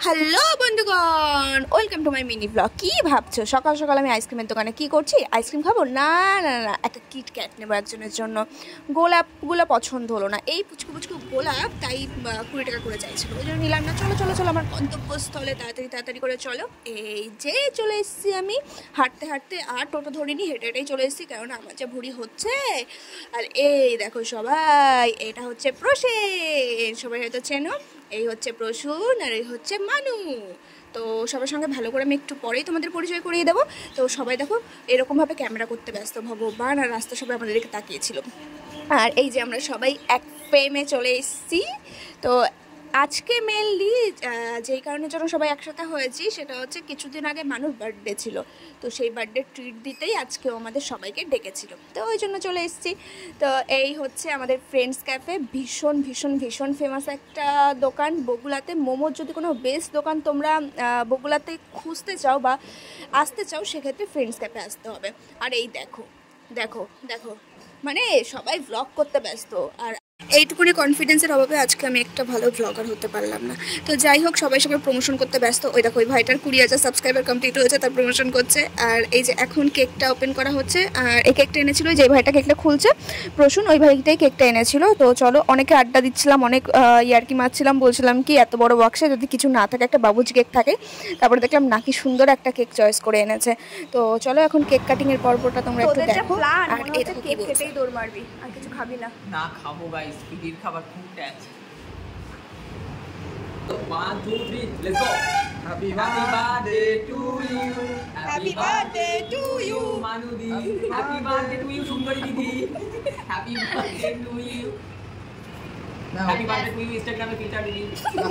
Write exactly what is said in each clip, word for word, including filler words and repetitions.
Hello বন্ধুগণ, welcome to my mini blog. কী ভাবছো সকাল সকাল আমি আইসক্রিমের দোকানে কি করছি? আইসক্রিম খাবো? না না না, একটা কিটক্যাট নেবো একজনের জন্য। গোলাপগুলো পছন্দ হলো না, এই পুচকু পুচকু গোলাপ, তাই কুড়ি টাকা করে চাইছিল, ওই জন্য নিলাম না। চলো চলো চলো আমার গন্তব্যস্থলে তাড়াতাড়ি তাড়াতাড়ি করে চলো। এই যে চলে এসেছি আমি হাঁটতে হাঁটতে, আর টোটো ধরিনি, হেঁটে হেঁটেই চলে এসেছি, কারণ আমার যে ভুঁড়ি হচ্ছে। আর এই দেখো সবাই, এটা হচ্ছে প্রসেন, সবাই হয়তো চেনো। এই হচ্ছে প্রসূন আর এই হচ্ছে মানু। তো সবার সঙ্গে ভালো করে আমি একটু পরেই তোমাদের পরিচয় করিয়ে দেবো। তো সবাই দেখো এরকমভাবে ক্যামেরা করতে ব্যস্ত, ভগবান, আর রাস্তা সবাই আমাদের দিকে তাকিয়েছিল। আর এই যে আমরা সবাই এক ফ্রেমে চলে এসেছি। তো আজকে মেনলি যেই কারণের জন্য সবাই একসাথে হয়েছি সেটা হচ্ছে কিছুদিন আগে মানুষ বার্থডে ছিল, তো সেই বার্থডে ট্রিট দিতেই আজকেও আমাদের সবাইকে ডেকেছিল, তো ওই জন্য চলে এসেছি। তো এই হচ্ছে আমাদের ফ্রেন্ডস ক্যাফে, ভীষণ ভীষণ ভীষণ ফেমাস একটা দোকান বগুলাতে। মোমোর যদি কোনো বেস্ট দোকান তোমরা বগুলাতে খুঁজতে চাও বা আসতে চাও, সেক্ষেত্রে ফ্রেন্ডস ক্যাফে আসতে হবে। আর এই দেখো দেখো দেখো, মানে সবাই ভ্লগ করতে ব্যস্ত, আর এইটুকুনি কনফিডেন্সের অভাবে আজকে আমি একটা ভালো ব্লগার হতে পারলাম না। তো যাই হোক, সবাই সবাই প্রমোশন করতে ব্যস্ত। ওই দেখো ওই ভাইটার কুড়ি হাজার সাবস্ক্রাইবার কমপ্লিট হয়েছে, তার প্রমোশন করছে। আর এই যে এখন কেকটা ওপেন করা হচ্ছে, আর এই কেকটা এনেছিল যে ভাইটা কেকটা খুলছে প্রসূন, ওই ভাইটাই কেকটা এনেছিল। তো চলো, অনেকে আড্ডা দিচ্ছিলাম, অনেক ইয়ার্কি মারছিলাম, বলছিলাম কি এত বড় বক্সে যদি কিছু না থাকে, একটা বাবুজি কেক থাকে। তারপরে দেখলাম নাকি সুন্দর একটা কেক চয়েস করে এনেছে। তো চলো এখন কেক কাটিং এর পর্বটা তোমরা একটু দেখো। আর এই দেখো কেক কেটেই দৌড় মারবি, আর কিছু খাবি না? না খাবো গাইস, পিডির খাবার খুব ট্যাচ। তো one two three let's go. Happy birthday to you, Happy birthday to you মানুদি, happy birthday to you সুন্দরী দিদি, happy birthday to you, happy birthday to you ইনস্টাগ্রামে ফিল্টার দিদি।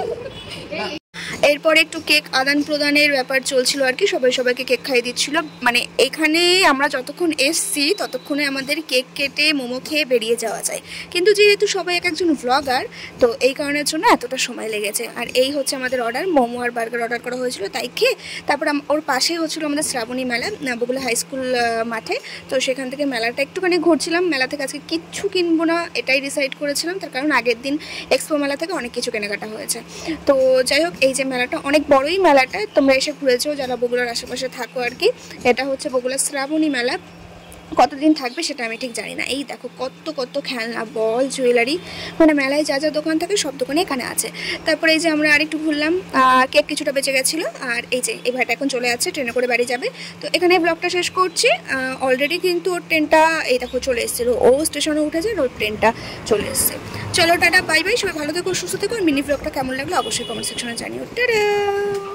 এরপরে একটু কেক আদান প্রদানের ব্যাপার চলছিল আর কি, সবাই সবাইকে কেক খাইয়ে দিচ্ছিল। মানে এখানে আমরা যতক্ষণ এসছি ততক্ষণে আমাদের কেক কেটে মোমো খেয়ে বেরিয়ে যাওয়া যায়, কিন্তু যেহেতু সবাই এক একজন ভ্লগার, তো এই কারণের জন্য এতটা সময় লেগেছে। আর এই হচ্ছে আমাদের অর্ডার, মোমো আর বার্গার অর্ডার করা হয়েছিল, তাই খেয়ে তারপর ওর পাশেই হচ্ছিলো আমাদের শ্রাবণী মেলা বগুলা হাই স্কুল মাঠে। তো সেখান থেকে মেলাটা একটুখানি ঘুরছিলাম। মেলা থেকে আজকে কিচ্ছু কিনবো না এটাই ডিসাইড করেছিলাম, তার কারণ আগের দিন এক্সপো মেলা থেকে অনেক কিছু কেনাকাটা হয়েছে। তো যাই হোক, এই যে মেলাটা অনেক বড়ই মেলাটা, তোমরা এসে ঘুরেছো যারা বগুলার আশেপাশে থাকো আর কি। এটা হচ্ছে বগুলার শ্রাবণী মেলা, কতদিন থাকবে সেটা আমি ঠিক জানি না। এই দেখো কত কত খেলনা, বল, জুয়েলারি, মানে মেলায় যা যা দোকান থাকে সব দোকানে এখানে আছে। তারপরে এই যে আমরা আরেকটু ঘুরলাম, কেক কিছুটা বেঁচে গেছিলো। আর এই যে এই ভাইটা এখন চলে যাচ্ছে, ট্রেনে করে বাড়ি যাবে। তো এখানে ব্লগটা শেষ করছি। অলরেডি কিন্তু ওর ট্রেনটা এই দেখো চলে এসেছিলো, ও স্টেশনে উঠেছে, ওর ট্রেনটা চলে এসছে। চলো টাটা, বাই বাই, সবাই ভালো থেকো, সুস্থ থেকো। মিনি ব্লগটা কেমন লাগলো অবশ্যই কমেন্ট সেকশনে জানিও। টাটা।